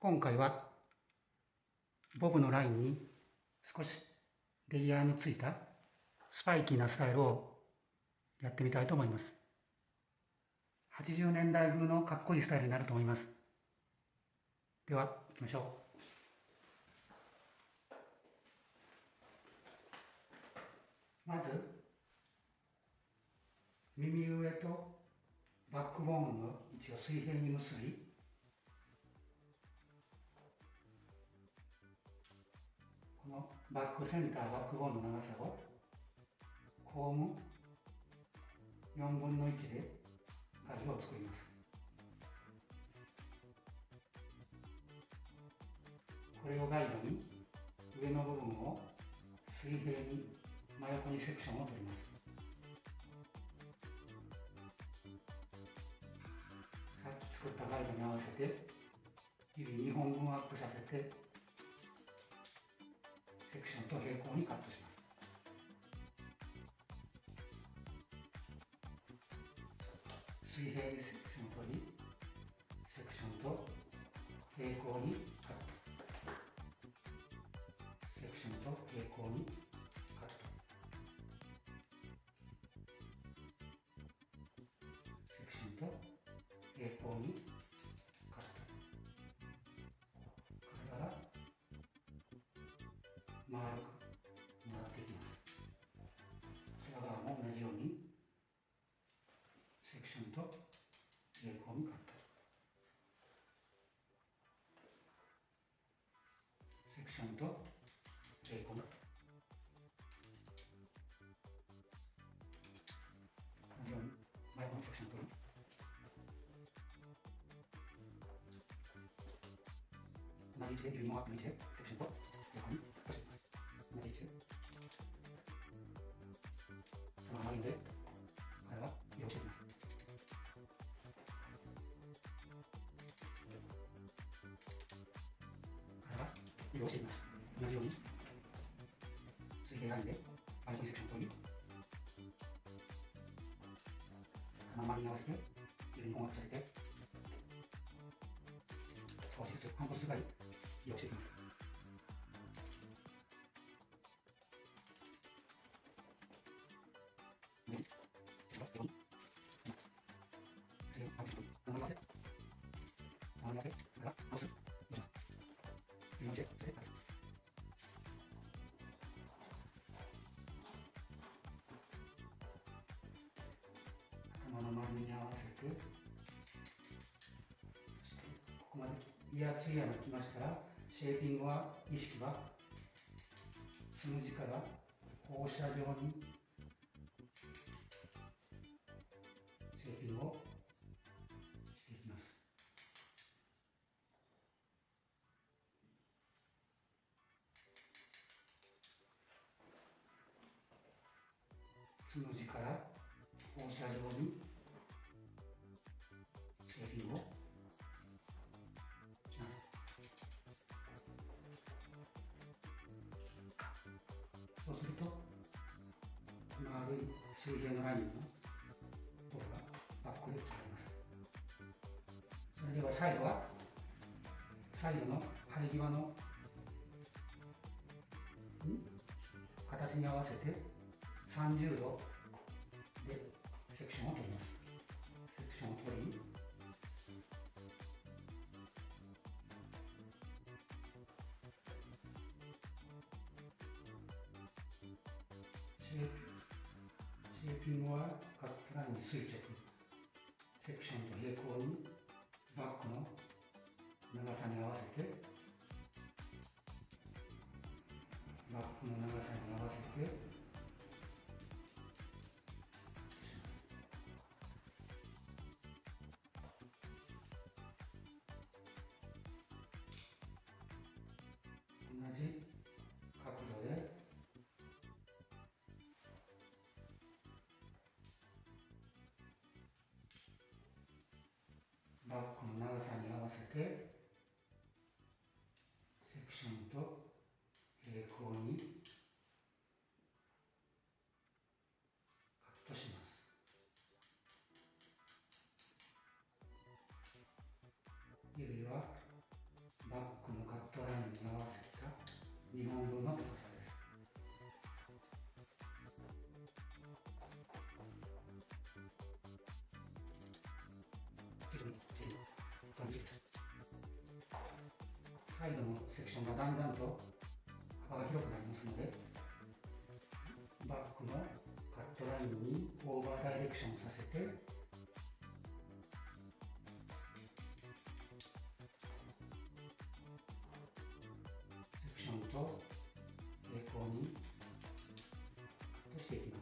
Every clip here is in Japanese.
今回はボブのラインに少しレイヤーのついたスパイキーなスタイルをやってみたいと思います。80年代風のかっこいいスタイルになると思います。では行きましょう。まず耳上とバックボーンの位置を水平に結び、このバックセンターバックボーンの長さをコーム4分の1で数を作ります。これをガイドに上の部分を水平に真横にセクションを取ります。さっき作ったガイドに合わせて指2本分アップさせてセクションと平行にカットします。水平にセクションを取り、セクションと平行にカット、セクションと平行にカット、セクションと平行にカット。これから丸く回っていきます。そちら側も同じようにセクションと平行にカット、セクションと平行にカット。同じように前のセクションと同じ位置で指もアップの位置でセクションと平行にカットしていきます。同じ位置でそのラインでこれは移動していきます。移動していきます。同じように水平ラインで相手にセクションを取り、周りに合わせて指2本アップさせて少しずつ半歩ずつぐらい移動していきます。頭の周りに合わせて、ここまでイヤーツイヤーが来ましたら、シェーピングは意識はつむじから放射状にシェーピングをしていきます。つむじから放射状にシェーピングをします。そうすると丸い水平のラインのボブがバックで切られます。それでは最後はサイドの生え際の形に合わせて30度でセクションを取ります。セクションを取り、シェーピングはカットラインに垂直、セクションと平行にバックの長さに合わせて、バックの長さに合わせて同じ角度でバックの長さに合わせてセクションと平行にカットします。指はバッサイドのセクションがだんだんと幅が広くなりますので、バックのカットラインにオーバーダイレクションさせて、セクションと平行に落としていきます。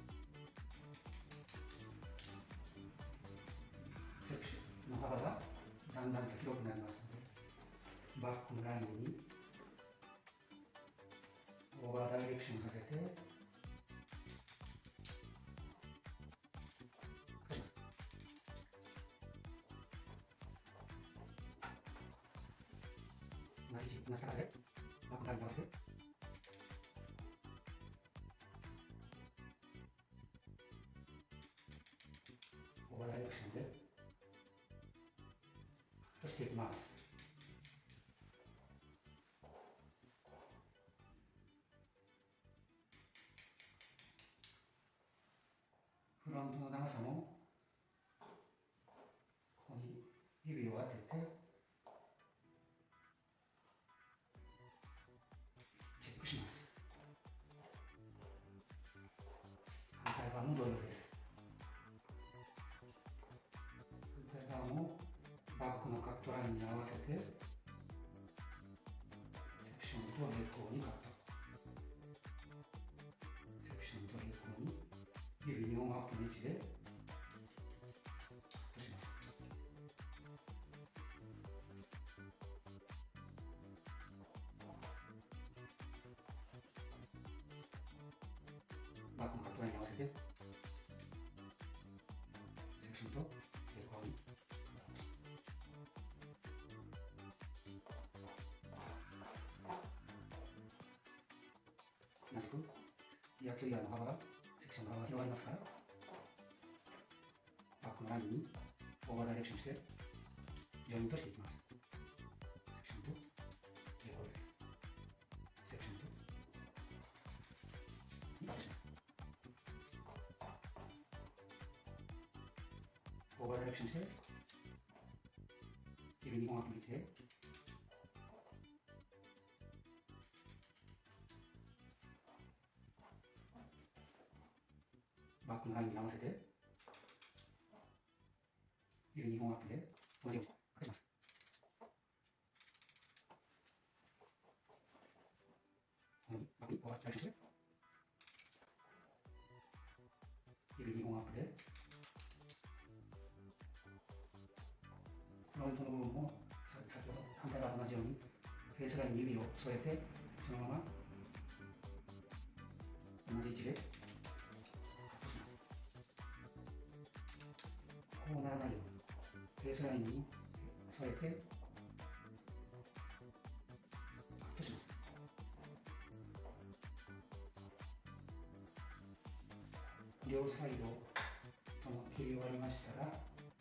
セクションの幅がだんだんと広くなりますので、バックのラインにオーバーダイレクションさせて、同じ高さでバックラインに合わせて、オーバーダイレクションで落としていきます。フロントの長さもここに指を当ててチェックします。反対側も同様です。反対側もバックのカットラインに合わせてセクションと平行にカット。セクションと平行に指2本アップの位置で落とします。バックのカットラインに合わせてセクションと平行に同じくイヤーツイヤーの幅がセクションの幅が広がりますから、バックのラインにオーバーダイレクションしてジョイントしていきます。セクションと平行です。セクションとカットします。オーバーダイレクションして指2本アップの位置でバックのラインに合わせて指2本アップで同じようにかけます。このようにバックにオーバーダイレクションして指2本アップでフロントの部分も先ほど反対側と同じようにフェースラインに指を添えて、そのまま同じ位置でカットします。こうならないようにフェースラインに添えてカットします。両サイドとも切り終わりましたら、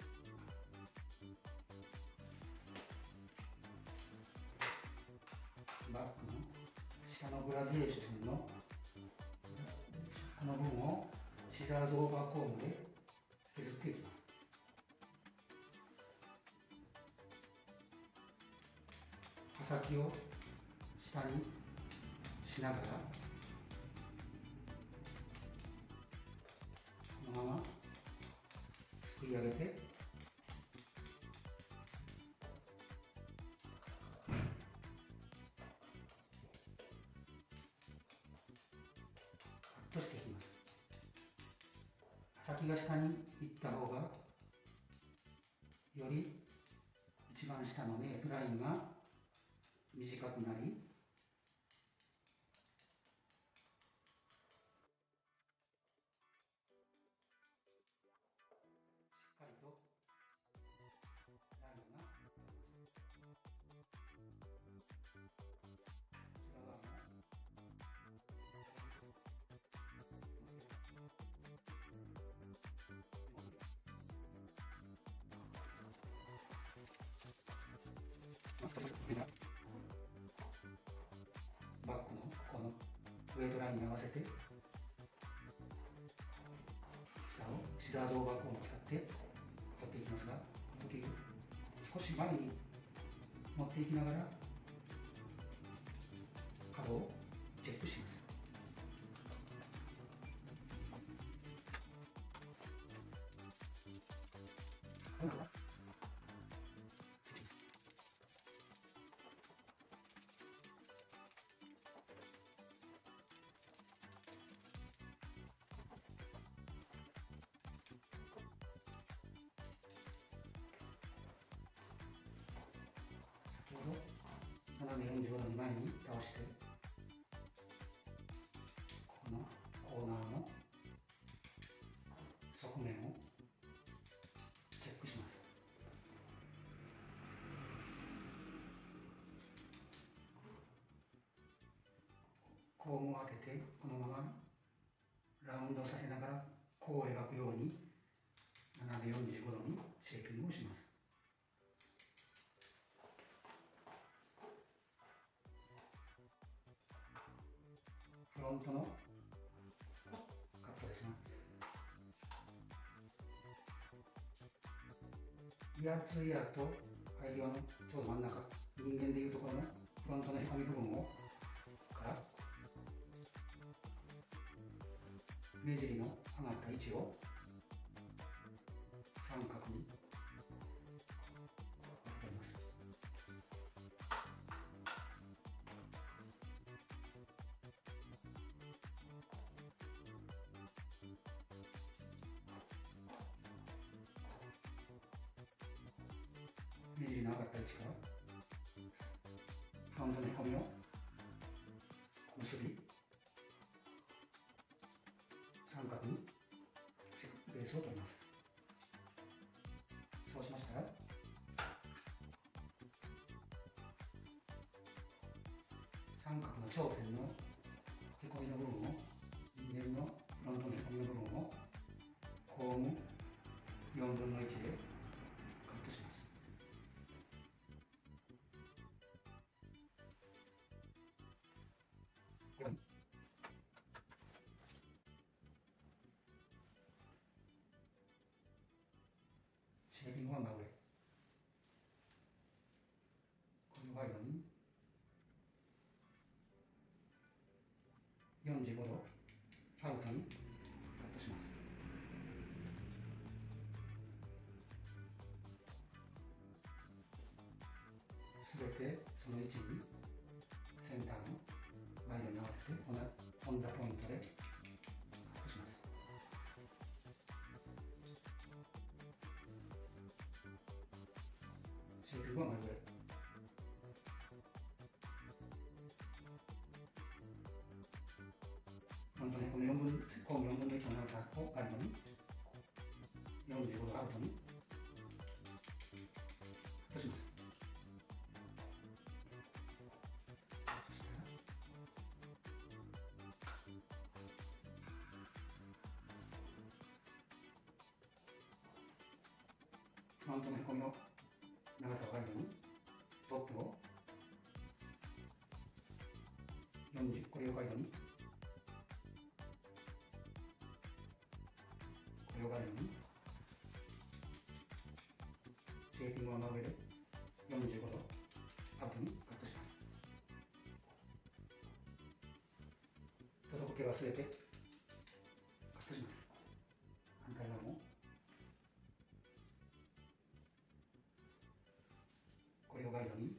バックの下のグラデーションのこの部分をシザーズオーバーコームで削っていきます。刃先を下にしながらこのまますくい上げてカットしていきます。刃先が下に行った方がより一番下のメイクラインが短くなり、しっかりとラインが取れます。こちら側もバックのこのウェイトラインに合わせて下をシザーズオーバーコーンを使って取っていきますが、この時少し前に持っていきながら角をチェックします。先ほど斜め45度に前に倒して、このコーナーの側面をチェックします。コームを当てて、このままラウンドさせながら弧を描くように斜め45度にシェーピングをします。フロントのカットですね。イヤーツーイヤーと配量のちょうど真ん中、人間でいうところのフロントのへこみ部分をから目尻の上がった位置を三角に当てます。目尻の上がった位置からフロントのへこみを結び三角にベースを取ります。そうしましたら三角の頂点のへこみの部分を人間のフロントのへこみの部分をコーム4分の1でカットします。シェーピングは真上。このガイドに45度アウトにカットします。すべてその位置にセンターのガイドに合わせてオンダポイントでカットします。シェーピングは真上。フロントね、この4分の1の長さをガイドに45度アウトにカットします。フロントのへこみの長さをガイドにトップを40、これをガイドにこれをガイドにシェーピングを真上で45度アウトにカットします。届けはすべてカットします。反対側もこれをガイドに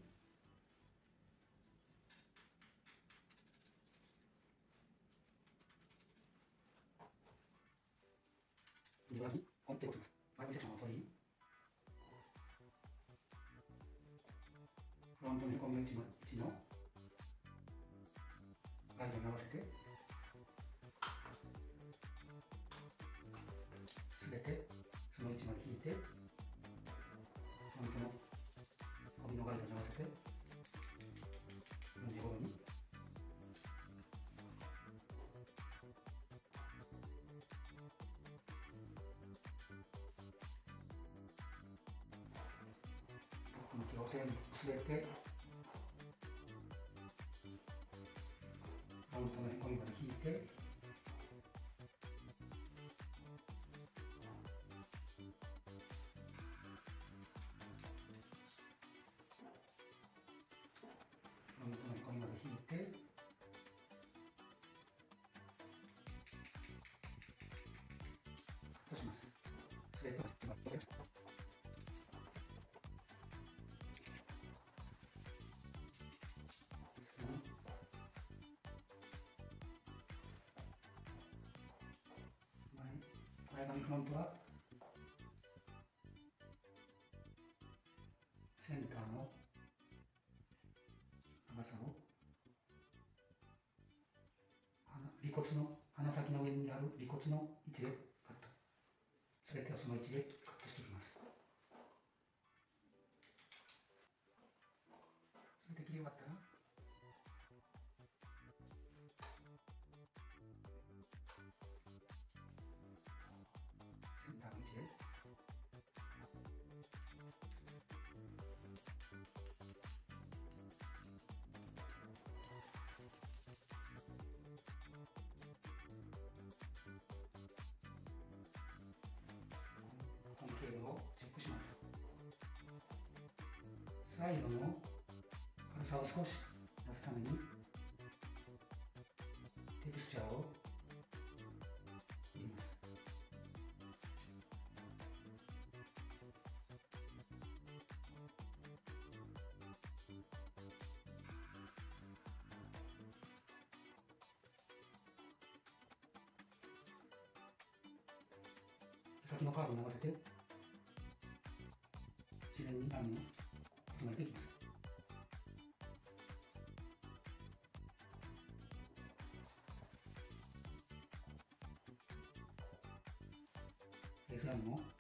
右側にコンテクトします。バイブセクションを取り、フロントのへこみの位置のガイドに合わせてすべてその位置まで引いて、フロントのへこみのガイドに合わせて45度に向きを全部すべてフロントのへこみまで引いて、フロントのへこみまで引いて前髪フロントはセンターの長さを尾骨の鼻先の上にある尾骨の位置でカット。すべてはその位置でカットしていきます。すべて切り終わったらセンターの位置でこの経路をチェックします。サイドの軽さを少し出すためにテクスチャーを入れます。先のカーブに合わせて自然にラインを整えていきます。ベースラインを